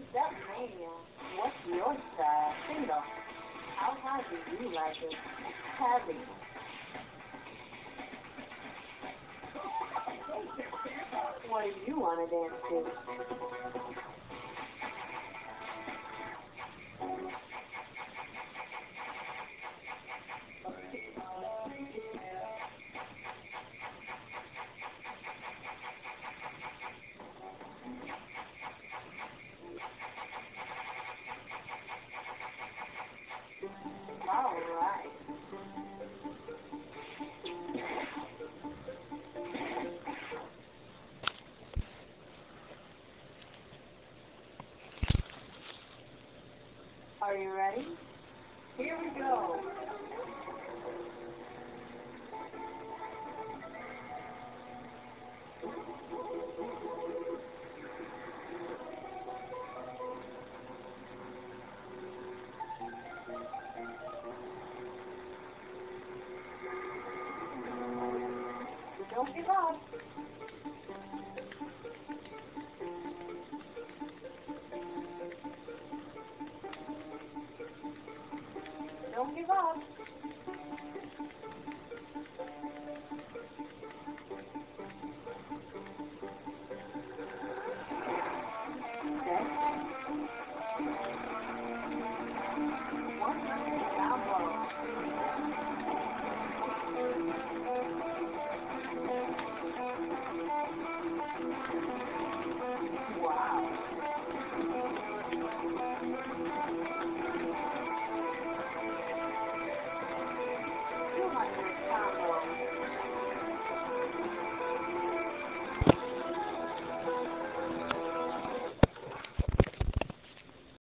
StepMania. What's your style? Single. How high do you like it? Heavy. What do you want to dance to? All right. Are you ready? Here we go. Don't give up. Don't give up.